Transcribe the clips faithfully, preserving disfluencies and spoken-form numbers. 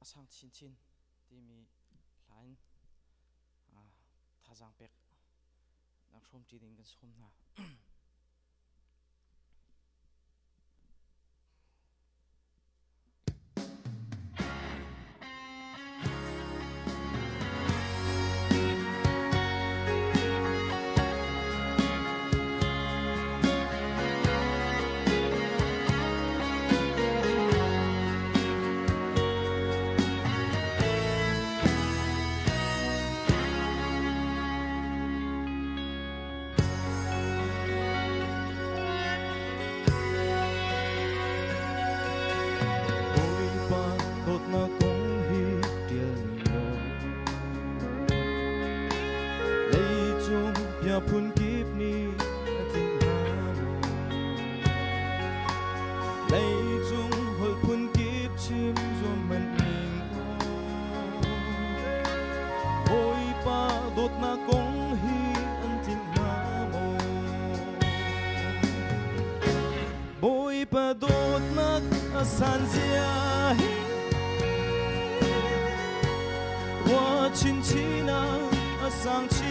sang chin chin ti mi lain à tha giang pek nang som chi ding kan som na phun kiếp ni tình hà lấy chung hồi phun kiếp chim rồi mình nhìn ôi pa đốt na công hi anh tình hà mồ ôi pa đốt na san zia wa chin china sang chi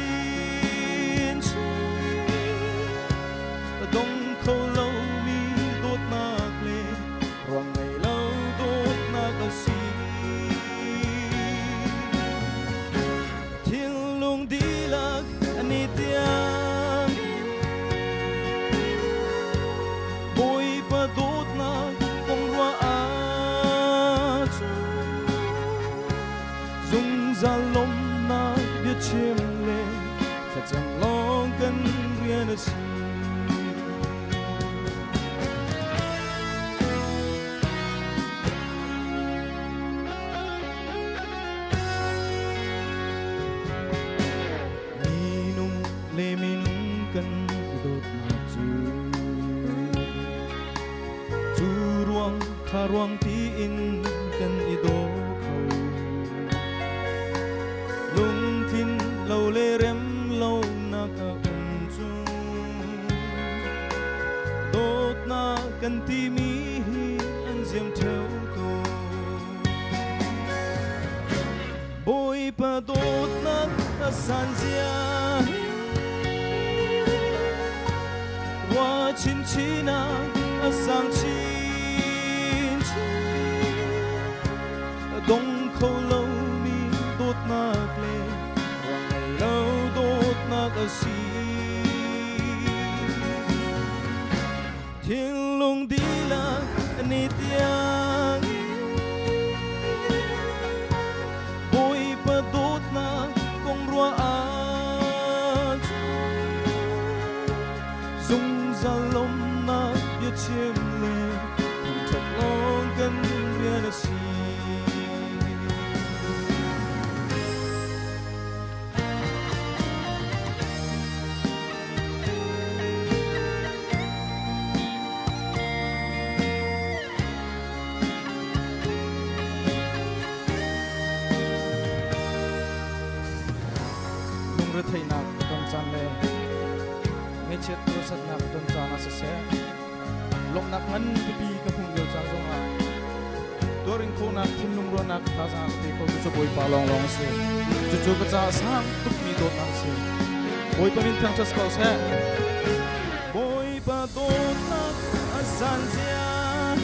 đông khâu lâu mi đốt nạc lệ hoàng ngày lâu đốt nạc ở xí thiên lung đi lạc anh đi tiếng bôi pa đốt nạc công hoa á dùng ra lom nạc biết chiêm lệ thật chẳng lo cần riêng ở xí ruang ti in kan ido khâu lung thin lâu lê rem lâu na ka un chu đốt na kan ti mi an diam theo to bôi pa đốt na san zia wa chin china sang chi đông khâu lâu mi đốt nạc lệ hoàng ngày lâu đốt nạc ở xí thiên lung đi lạc ni tiếng bôi pa đốt nạc công rua á dùng ra lom nạc biết chiêm lệ thầm thật lo cần biết ở xí thầy nào tuần trăng lệ nghe chết tôi sát nào tuần trăng là sẽ sẽ lộng nạc ngân bị bị cái phùng điều trang giống à tôi ring khô nạc thêm lung ruộng nạc thà rằng thì không có bồi pa long long sẽ chú chú cái cha sang tụt mi đốt nạc sẽ bồi pa min thang chắc câu sẽ bồi pa đốt nạc san zia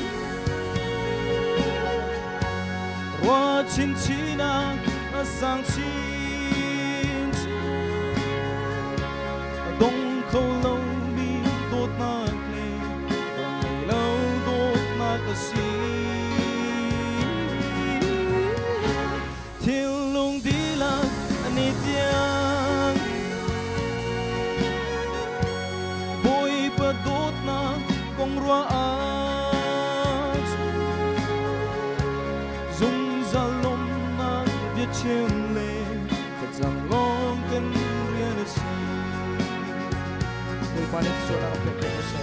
hoa chín chín nạc sang chi đông khâu lâu mi đốt nạc lệ hoàng ngày lâu đốt nạc ở xí thiên lung đi lạc anh đi tiếng bôi pa đốt nạc công rua á dùng ra lom nạc biết chiêm lệ thật rằng lo cần riêng ở xí panik so na pek pek so